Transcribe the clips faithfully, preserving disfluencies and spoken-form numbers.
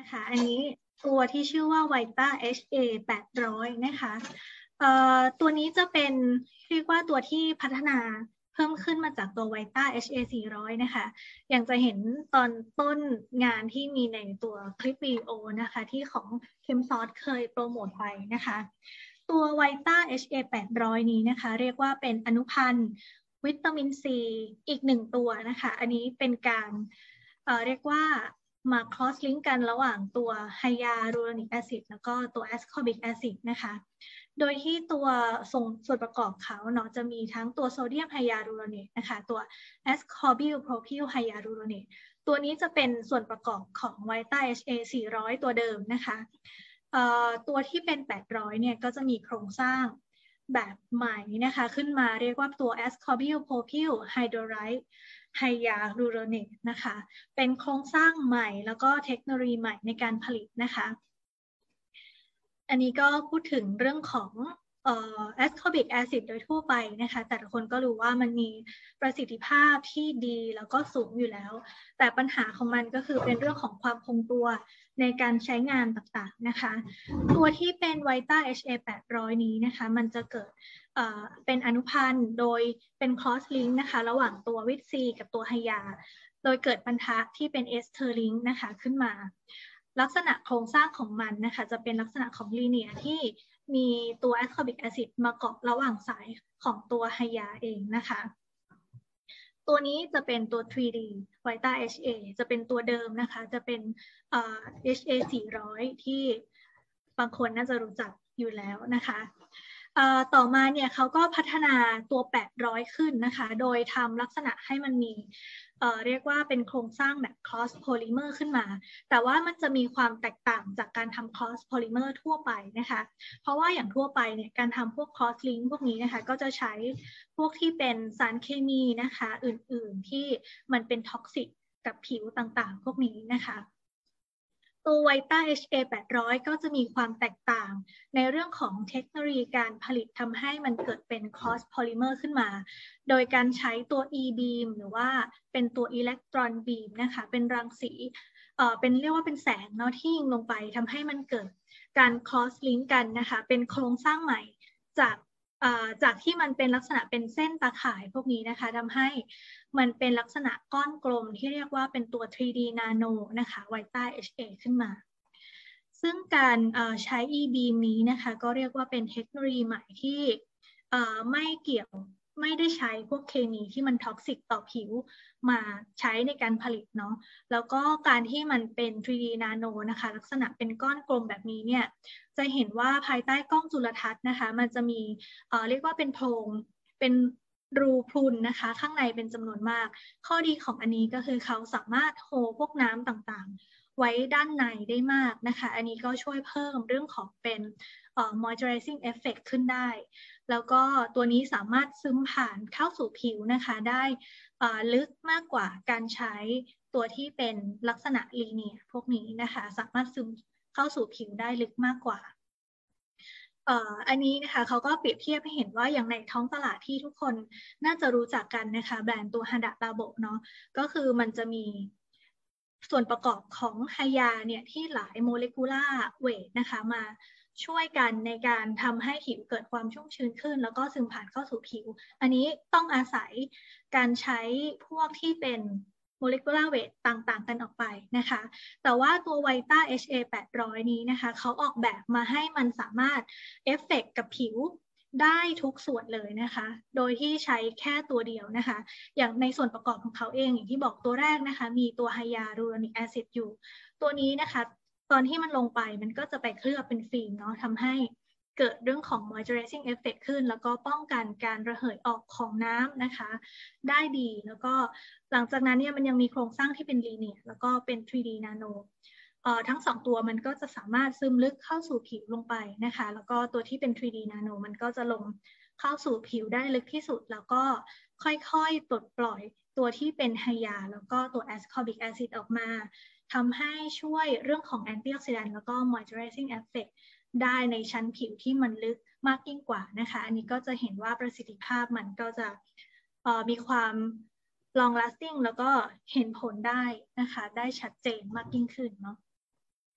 นะคะอันนี้ตัวที่ชื่อว่า Vita เอช เอ แปดร้อยนะคะตัวนี้จะเป็นเรียกว่าตัวที่พัฒนาเพิ่มขึ้นมาจากตัว Vita เอช เอ สี่ร้อยนะคะอย่างจะเห็นตอนต้นงานที่มีในตัวคลิปวิดีโอนะคะที่ของเคมซอสเคยโปรโมทไปนะคะตัว Vita เอช เอ แปดร้อยนี้นะคะเรียกว่าเป็นอนุพันธ์วิตามินซีอีกหนึ่งตัวนะคะอันนี้เป็นการเอ่อเรียกว่ามา cross link กันระหว่างตัวไฮยาลูโรนิกแอซิดแล้วก็ตัวแอสคอบิกแอซิดนะคะโดยที่ตัวส่วนประกอบเขาเนาะจะมีทั้งตัวโซเดียมไฮยาลูโรเนตนะคะตัวแอสคอบิลโพรพิลไฮยาลูโรเนตตัวนี้จะเป็นส่วนประกอบของ Vita เอช เอ สี่ร้อยตัวเดิมนะคะตัวที่เป็นแปดร้อยเนี่ยก็จะมีโครงสร้างแบบใหม่นะคะขึ้นมาเรียกว่าตัว ascorbyl propyl hydrolite ไฮยาลูโรเนตนะคะเป็นโครงสร้างใหม่แล้วก็เทคโนโลยีใหม่ในการผลิตนะคะอันนี้ก็พูดถึงเรื่องของเอ่อ ascorbic acid โดยทั่วไปนะคะแต่ละคนก็รู้ว่ามันมีประสิทธิภาพที่ดีแล้วก็สูงอยู่แล้วแต่ปัญหาของมันก็คือเป็นเรื่องของความคงตัวในการใช้งานต่างๆนะคะตัวที่เป็น Vita เอช เอ แปดร้อยนี้นะคะมันจะเกิดเอ่อเป็นอนุพันธ์โดยเป็น cross link นะคะระหว่างตัววิตซีกับตัวไฮยาโดยเกิดพันธะที่เป็น ester link นะคะขึ้นมาลักษณะโครงสร้างของมันนะคะจะเป็นลักษณะของลีเนียร์ที่มีตัว ascorbic acid มาเกาะระหว่างสายของตัวไฮยาเองนะคะตัวนี้จะเป็นตัว ทรี ดี Vita เอช เอ จะเป็นตัวเดิมนะคะจะเป็น เอช เอ สี่ร้อยที่บางคนน่าจะรู้จักอยู่แล้วนะคะต่อมาเนี่ยเขาก็พัฒนาตัวแปดร้อยขึ้นนะคะโดยทำลักษณะให้มันมีเอ่อเรียกว่าเป็นโครงสร้างแบบ cross polymer ขึ้นมาแต่ว่ามันจะมีความแตกต่างจากการทำ cross polymer ทั่วไปนะคะเพราะว่าอย่างทั่วไปเนี่ยการทำพวก cross link พวกนี้นะคะก็จะใช้พวกที่เป็นสารเคมีนะคะอื่นๆที่มันเป็นท็อกซิกกับผิวต่างๆพวกนี้นะคะตัว Vita เอช เอ แปดร้อยก็จะมีความแตกต่างในเรื่องของเทคโนโลยีการผลิตทำให้มันเกิดเป็น cross polymer ขึ้นมาโดยการใช้ตัว e-beam หรือว่าเป็นตัว electron beam นะคะเป็นรังสีเอ่อเป็นเรียกว่าเป็นแสงเนาะที่ยิงลงไปทำให้มันเกิดการ cross link กันนะคะเป็นโครงสร้างใหม่จากจากที่มันเป็นลักษณะเป็นเส้นตาข่ายพวกนี้นะคะทำให้มันเป็นลักษณะก้อนกลมที่เรียกว่าเป็นตัว ทรี ดี Nano นะคะ Vita เอช เอ ขึ้นมาซึ่งการใช้ e-beam นี้นะคะก็เรียกว่าเป็นเทคโนโลยีใหม่ที่ไม่เกี่ยวไม่ได้ใช้พวกเคมีที่มันท็อกซิกต่อผิวมาใช้ในการผลิตเนาะแล้วก็การที่มันเป็น ทรี ดี Nano นะคะลักษณะเป็นก้อนกลมแบบนี้เนี่ยจะเห็นว่าภายใต้กล้องจุลทรรศน์นะคะมันจะมีเอ่อเรียกว่าเป็นโพรงเป็นรูพรุนนะคะข้างในเป็นจำนวนมากข้อดีของอันนี้ก็คือเขาสามารถโฮพวกน้ำต่างๆไว้ด้านในได้มากนะคะอันนี้ก็ช่วยเพิ่มเรื่องของเป็นเอ่อ moisturizing effect ขึ้นได้แล้วก็ตัวนี้สามารถซึมผ่านเข้าสู่ผิวนะคะได้ลึกมากกว่าการใช้ตัวที่เป็นลักษณะลีเนียร์พวกนี้นะคะสามารถซึมเข้าสู่ผิวได้ลึกมากกว่าอันนี้นะคะเขาก็เปรียบเทียบให้เห็นว่าอย่างในท้องตลาดที่ทุกคนน่าจะรู้จักกันนะคะแบรนด์ตัวฮาดะตาโบะเนาะก็คือมันจะมีส่วนประกอบของไฮยาเนี่ยที่หลายโมเลกุลาร์เวทนะคะมาช่วยกันในการทำให้ผิวเกิดความชุ่มชื้นขึ้นแล้วก็ซึมผ่านเข้าสู่ผิวอันนี้ต้องอาศัยการใช้พวกที่เป็นโมเลกุลาร์เวทต่างๆกันออกไปนะคะแต่ว่าตัว Vita เอช เอ แปดร้อยนี้นะคะเขาออกแบบมาให้มันสามารถเอฟเฟกต์กับผิวได้ทุกส่วนเลยนะคะโดยที่ใช้แค่ตัวเดียวนะคะอย่างในส่วนประกอบของเขาเองอย่างที่บอกตัวแรกนะคะมีตัวไฮยาลูโรนิกแอซิดอยู่ตัวนี้นะคะตอนที่มันลงไปมันก็จะไปเคลือบเป็นฟิล์มเนาะทำให้เกิดเรื่องของ moisturizing effect ขึ้นแล้วก็ป้องกันการระเหยออกของน้ำนะคะได้ดีแล้วก็หลังจากนั้นเนี่ยมันยังมีโครงสร้างที่เป็นลีเนียร์แล้วก็เป็น ทรี ดี Nanoเอ่อทั้งสองตัวมันก็จะสามารถซึมลึกเข้าสู่ผิวลงไปนะคะแล้วก็ตัวที่เป็น ทรี ดี Nano มันก็จะลงเข้าสู่ผิวได้ลึกที่สุดแล้วก็ค่อยๆปลดปล่อยตัวที่เป็นไฮยาแล้วก็ตัว ascorbic acid ออกมาทำให้ช่วยเรื่องของ antioxidant แล้วก็ moisturizing effect ได้ในชั้นผิวที่มันลึกมากยิ่งกว่านะคะอันนี้ก็จะเห็นว่าประสิทธิภาพมันก็จะเอ่อมีความ long lasting แล้วก็เห็นผลได้นะคะได้ชัดเจนมากยิ่งขึ้นเนาะ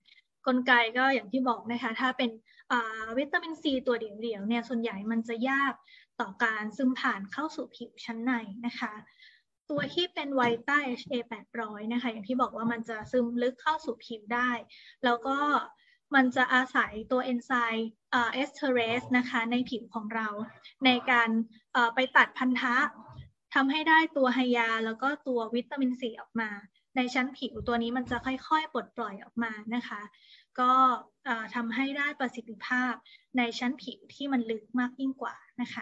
กลไกก็อย่างที่บอกนะคะถ้าเป็นวิตามินซีตัวเดี่ยวๆเนี่ยส่วนใหญ่มันจะยากต่อการซึมผ่านเข้าสู่ผิวชั้นในนะคะตัวที่เป็นไวต้า เอช เอ แปดร้อยนะคะอย่างที่บอกว่ามันจะซึมลึกเข้าสู่ผิวได้แล้วก็มันจะอาศัยตัวเอนไซม์เอสเทอเรสนะคะในผิวของเราในการไปตัดพันธะทำให้ได้ตัวไฮยาแล้วก็ตัววิตามินซีออกมาในชั้นผิวตัวนี้มันจะค่อยๆปลดปล่อยออกมานะคะก็ทำให้ได้ประสิทธิภาพในชั้นผิวที่มันลึกมากยิ่งกว่านะคะ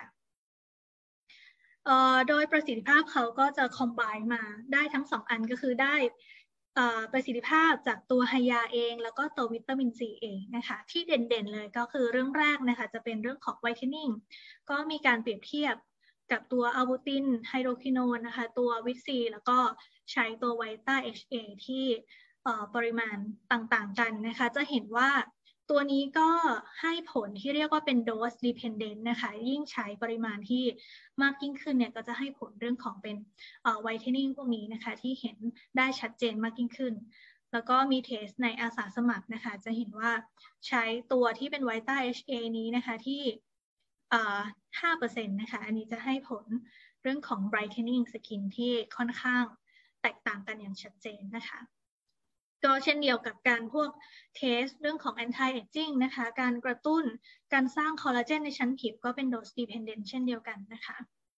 โดยประสิทธิภาพเขาก็จะคอมไบน์มาได้ทั้งสองอันก็คือได้ประสิทธิภาพจากตัวไฮยาเองแล้วก็ตัววิตามินซีเองนะคะที่เด่นๆเลยก็คือเรื่องแรกนะคะจะเป็นเรื่องของไวท์เทนนิ่งก็มีการเปรียบเทียบกับตัวอัลบูตินไฮโดรคิโนนนะคะตัววิตซีแล้วก็ใช้ตัวไวต้า เอช เอ ที่ปริมาณต่างๆกันนะคะจะเห็นว่าตัวนี้ก็ให้ผลที่เรียกว่าเป็น dose dependent นะคะยิ่งใช้ปริมาณที่มากยิ่งขึ้นเนี่ยก็จะให้ผลเรื่องของเป็นไวท์เทนนิ่งพวกนี้นะคะที่เห็นได้ชัดเจนมากยิ่งขึ้นแล้วก็มีเทสในอาสาสมัครนะคะจะเห็นว่าใช้ตัวที่เป็นไวต้า เอช เอ นี้นะคะที่ห้าเปอร์เซ็นต์ นะคะอันนี้จะให้ผลเรื่องของ brightening skin ที่ค่อนข้างแตกต่างกันอย่างชัดเจนนะคะก็เช่นเดียวกับการพวกเทสเรื่องของ anti aging นะคะการกระตุ้นการสร้างคอลลาเจนในชั้นผิวก็เป็น dose dependent เช่นเดียวกันนะคะ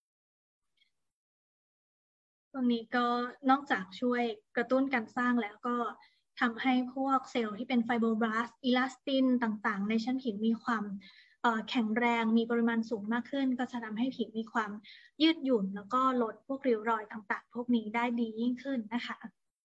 ตรงนี้ก็นอกจากช่วยกระตุ้นการสร้างแล้วก็ทำให้พวกเซลล์ที่เป็นไฟโบรบลาสต์อิลาสตินต่างๆในชั้นผิวมีความแข็งแรงมีปริมาณสูงมากขึ้นก็จะทำให้ผิวมีความยืดหยุ่นแล้วก็ลดพวกริ้วรอยต่างๆพวกนี้ได้ดียิ่งขึ้นนะคะ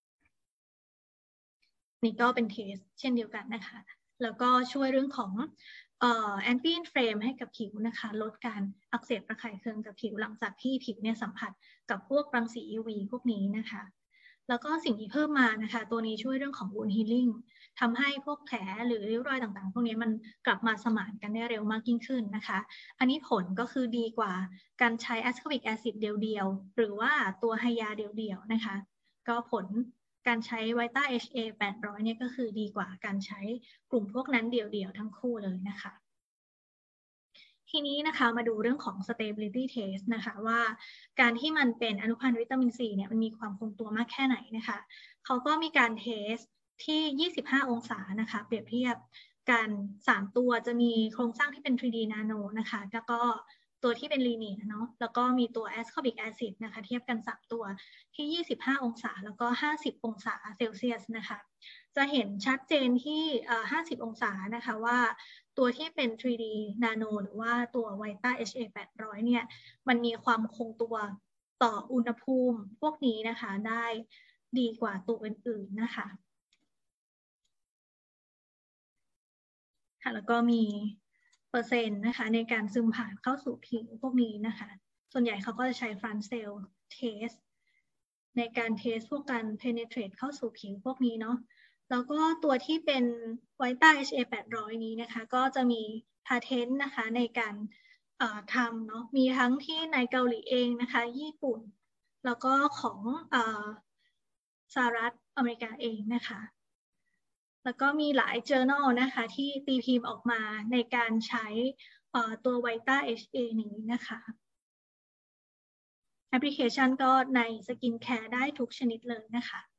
นี่ก็เป็นเทสเช่นเดียวกันนะคะแล้วก็ช่วยเรื่องของแอนตี้อินเฟลมให้กับผิวนะคะลดการอักเสบระคายเคืองกับผิวหลังจากที่ผิวเนี่ยสัมผัสกับพวกรังสี ยู วี พวกนี้นะคะแล้วก็สิ่งที่เพิ่มมานะคะตัวนี้ช่วยเรื่องของ wound healing ทำให้พวกแผลหรือริ้วรอยต่างๆพวกนี้มันกลับมาสมานกันได้เร็วมากยิ่งขึ้นนะคะอันนี้ผลก็คือดีกว่าการใช้ ascorbic acid เดียวๆหรือว่าตัวไฮยาเดียวๆนะคะก็ผลการใช้ไวต้า เอช เอ แปดร้อยเนี่ยก็คือดีกว่าการใช้กลุ่มพวกนั้นเดี่ยวๆทั้งคู่เลยนะคะทีนี้นะคะมาดูเรื่องของ stability test นะคะว่าการที่มันเป็นอนุพันธ์วิตามินซีเนี่ยมันมีความคงตัวมากแค่ไหนนะคะเขาก็มีการเทสที่ยี่สิบห้าองศานะคะเปรียบเทียบกันสามตัวจะมีโครงสร้างที่เป็น ทรี ดี Nano นะคะแล้วก็ตัวที่เป็นลีเนียร์เนาะแล้วก็มีตัว ascorbic acid นะคะเทียบกันสามตัวที่ยี่สิบห้าองศาแล้วก็ห้าสิบองศาเซลเซียสนะคะจะเห็นชัดเจนที่ห้าสิบองศานะคะว่าตัวที่เป็น ทรี ดี Nano หรือว่าตัว Vita เอช เอ แปดร้อยเนี่ยมันมีความคงตัวต่ออุณหภูมิพวกนี้นะคะได้ดีกว่าตัวอื่นๆนะคะค่ะแล้วก็มีเปอร์เซ็นต์นะคะในการซึมผ่านเข้าสู่ผิวพวกนี้นะคะส่วนใหญ่เขาก็จะใช้ front cell test ในการเทสพวกการ penetrate เข้าสู่ผิวพวกนี้เนาะแล้วก็ตัวที่เป็น Vita เอช เอ แปดร้อยนี้นะคะก็จะมี patent นะคะในการทำเนาะมีทั้งที่ในเกาหลีเองนะคะญี่ปุ่นแล้วก็ของสหรัฐอเมริกาเองนะคะแล้วก็มีหลาย journal นะคะที่ตีพิมพ์ออกมาในการใช้ตัว Vita เอช เอ นี้นะคะแอปพลิเคชันก็ในสกินแคร์ได้ทุกชนิดเลยนะคะ